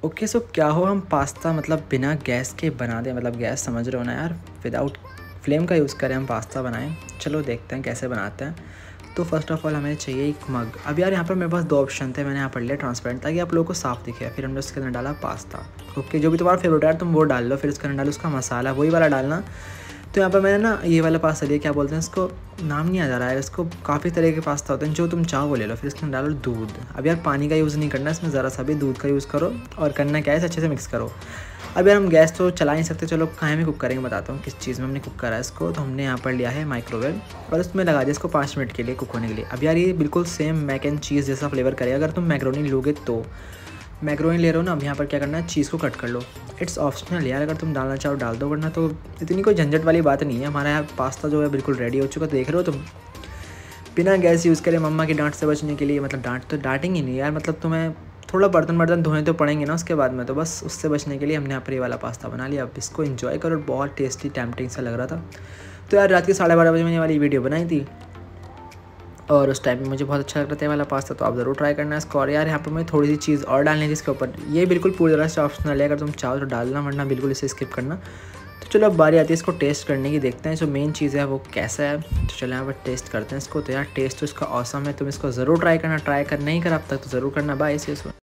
Okay so क्या हो हम पास्ता मतलब बिना गैस के बना दें, मतलब गैस समझ रहे हो ना यार, विदाउट फ्लेम का यूज़ करें हम पास्ता बनाएं। चलो देखते हैं कैसे बनाते हैं। तो फर्स्ट ऑफ ऑल हमें चाहिए एक मग। अब यार यहाँ पर मेरे पास दो ऑप्शन थे, मैंने यहाँ पढ़ लिया ट्रांसपेरेंट ताकि आप लोगों को साफ दिखे। फिर हमने उसके अंदर डाला पास्ता। ओके, जो भी तुम्हारा फेवरेट है तुम वो डाल लो। फिर उसके अंदर डालो उसका मसाला, वही वाला डालना। तो यहाँ पर मैंने ना ये वाला पास्ता लिया, क्या बोलते हैं इसको, नाम नहीं आ जा रहा है इसको। काफ़ी तरह के पास्ता होते हैं, जो तुम चाहो वो ले लो। फिर इसके अंदर डालो दूध। अब यार पानी का यूज़ नहीं करना, इसमें ज़रा सा भी दूध का यूज़ करो। और करना क्या है, इसे अच्छे से मिक्स करो। अब यार हम गैस तो चला नहीं सकते, चलो कहाँ में कुक करेंगे बताता हूँ किस चीज़ में हमने कुक करा है इसको। तो हमने यहाँ पर लिया है माइक्रोवेव और उसमें लगा दिया इसको 5 मिनट के लिए कुक होने के लिए। अब यार ये बिल्कुल सेम मैक एंड चीज़ जैसा फ्लेवर करेगा। अगर तुम मैक्रोनी लोगे तो मैक्रोनी ले रहे हो ना, अब यहाँ पर क्या करना है, चीज़ को कट कर लो। इट्स ऑप्शनल यार, अगर तुम डालना चाहो डाल दो, वरना तो इतनी कोई झंझट वाली बात नहीं है। हमारा यहाँ पास्ता जो है बिल्कुल रेडी हो चुका, देख रहे हो तुम। बिना गैस यूज़ करें, मम्मा की डांट से बचने के लिए, मतलब डांट तो डांटेंगी नहीं यार, मतलब तुम्हें थोड़ा बर्तन धोने तो पड़ेंगे ना उसके बाद में, तो बस उससे बचने के लिए हमने यहाँ पर ये वाला पास्ता बना लिया। अब इसको एंजॉय करो, बहुत टेस्टी टेम्पटिंग सा लग रहा था। तो यार रात के 12:30 बजे मैंने वाली वीडियो बनाई थी और उस टाइम में मुझे बहुत अच्छा लग रहा था वाला पास्ता। तो आप ज़रूर ट्राई करना इसको। और यार यहाँ पर मैं थोड़ी सी चीज़ और डालनी थी इसके ऊपर, ये बिल्कुल पूरी तरह से ऑप्शनल है, अगर तुम चाहो तो डालना, वरना बिल्कुल इसे स्किप करना। तो चलो अब बारी आती है इसको टेस्ट करने की, देखते हैं जो मेन चीज़ है वो कैसा है। तो चलो यहाँ पर टेस्ट करते हैं इसको। तो यार टेस्ट तो इसका ऑसम है, तुम इसको ज़रूर ट्राई करना। ट्राई कर नहीं करा अब तक तो ज़रूर करना। Bye, see you soon.